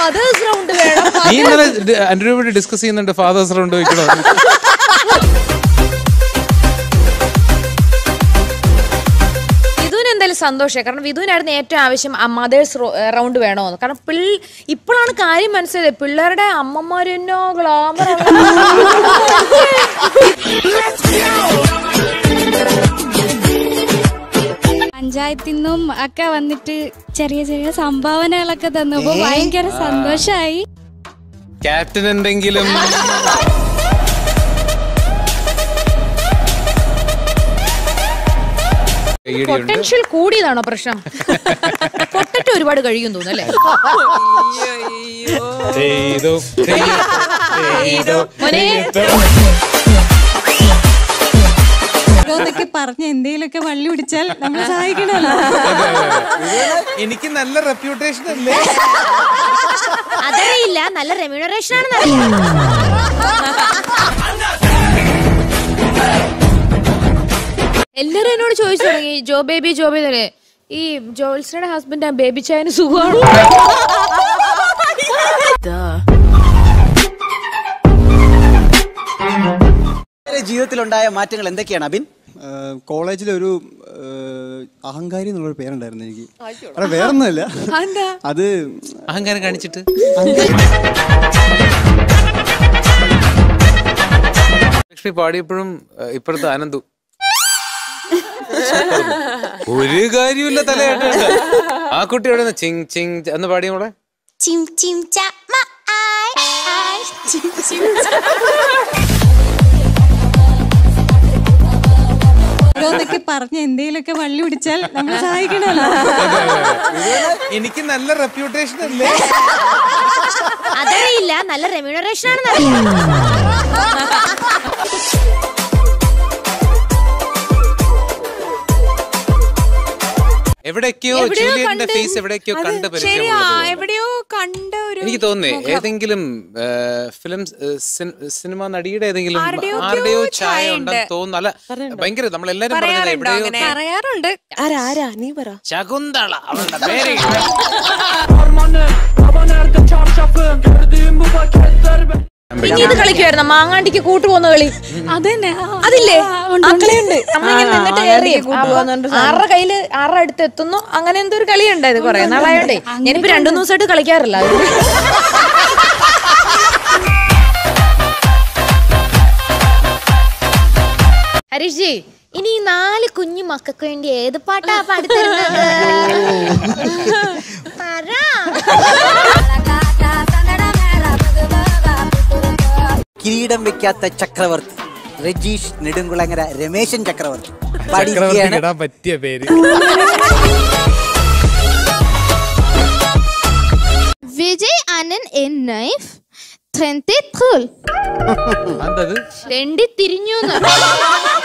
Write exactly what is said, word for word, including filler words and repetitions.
Mothers round വേണം. നീ ഇന്നലെ അനുരൂപയോട് ഡിസ്കസ് ചെയ്യുന്നുണ്ട് ഫാദേഴ്സ് റൗണ്ട് വെക്കണോ? എന്തായാലും സന്തോഷമായി. കാരണം വിധുവിനായിരുന്നു ഏറ്റവും ആവശ്യം മദേഴ്സ് റൗണ്ട് വേണോന്ന്. കാരണം പിള്ള ഇപ്പോഴാണ് കാര്യം മനസ്സിലായത്, പിള്ളേരുടെ അമ്മമാരെന്നോ ഗ്ലാമർ. പഞ്ചായത്തിൽ നിന്നും ഒക്കെ വന്നിട്ട് ചെറിയ ചെറിയ സംഭാവനകളൊക്കെ തന്നപ്പോ ഭയങ്കര സന്തോഷായി. ക്യാപ്റ്റൻ എന്തെങ്കിലും പൊട്ടൻഷ്യൽ കൂടിയതാണോ പ്രശ്നം? പൊട്ടറ്റ് ഒരുപാട് കഴിയും തോന്നല്ലേ? ഓരോന്നൊക്കെ പറഞ്ഞ് എന്തെങ്കിലുമൊക്കെ വള്ളി പിടിച്ചാൽ നമ്മൾ സഹായിക്കണല്ലോ. എനിക്ക് നല്ല റെപ്യൂട്ടേഷൻ അല്ലേ? അതറിയില്ല, നല്ല റെമ്യൂണറേഷൻ ആണെന്ന് അറിയില്ല. എല്ലാരും എന്നോട് ചോദിച്ചു തുടങ്ങി ജോ ബേബി ജോ ബേബി. ഈ ജോൾസിയുടെ ഹസ്ബൻഡ് ബേബി ചായന് സുഖമാണ്. ജീവിതത്തിലുണ്ടായ മാറ്റങ്ങൾ എന്തൊക്കെയാണ് അബിൻ? കോളേജിലൊരു അഹങ്കാരി എന്നുള്ളൊരു പേരുണ്ടായിരുന്നു എനിക്ക്. അവിടെ വേറൊന്നുമില്ല, അത് അഹങ്കാരം കാണിച്ചിട്ട് ലക്ഷ്മി പാടിയപ്പോഴും ഇപ്പുറത്ത് ആനന്ദു ഒരു കാര്യമില്ല തലയാട്ടുണ്ട്. ആ കുട്ടി എവിടെ ചിങ് ചിങ് എന്ന് പാടിയ മോളെ ഓരോന്നൊക്കെ പറഞ്ഞ് എന്തെങ്കിലുമൊക്കെ വള്ളി പിടിച്ചാൽ നമ്മൾ സഹായിക്കണല്ലോ. എനിക്ക് നല്ല റെപ്യൂട്ടേഷൻ അല്ലേ? അതറിയില്ല, നല്ല റെമ്യൂണറേഷൻ ആണെന്ന് അറിയില്ല. എവിടെയൊക്കെയോ ജൂലിയറ്റിന്റെ ഫേസ് എവിടെയൊക്കെയോ കണ്ട എവിടെയോ കണ്ട ഒരു എനിക്ക് തോന്നുന്നേ ഏതെങ്കിലും ഫിലിം സിനിമ നടിയുടെ ഏതെങ്കിലും ആരുടെയോ ഛായ ഉണ്ടെന്ന് തോന്നുന്നു. അല്ല ഭയങ്കര നമ്മളെല്ലാരും പറഞ്ഞത് എവിടെയോ പറയാറുണ്ട്. ആരാ നീ പറ. ശകുന്തള അവളുടെ പേര്. പിന്നെ ഇത് കളിക്കുമായിരുന്നു മാങ്ങാണ്ടിക്ക് കൂട്ടുപോകുന്ന കളി. അതന്നെ അതില്ലേ? ആരുടെ കയ്യില് ആരുടെ അടുത്ത് എത്തുന്നു അങ്ങനെ എന്തോ ഒരു കളി ഉണ്ടായത് കൊറേ നാളായോണ്ടേ. ഞാനിപ്പോ രണ്ടു മൂന്ന് ദിവസമായിട്ട് കളിക്കാറില്ല. ഹരീഷ് ജി, ഇനി ഈ നാല് കുഞ്ഞു മക്കൾക്ക് വേണ്ടി ഏത് പാട്ടാ പാടിത്തരുന്നത്? കിരീടം വെക്കാത്ത ചക്രവർത്തി രജീഷ് നെടുങ്കുളങ്ങര രമേശൻ ചക്രവർത്തി പറ്റിയ പേര്. വിജയ് ആനന്ദ് എൻ നൈഫ് ട്രെൻഡി ട്രൂൾ എന്തത്? തെണ്ടി തിരിഞ്ഞു.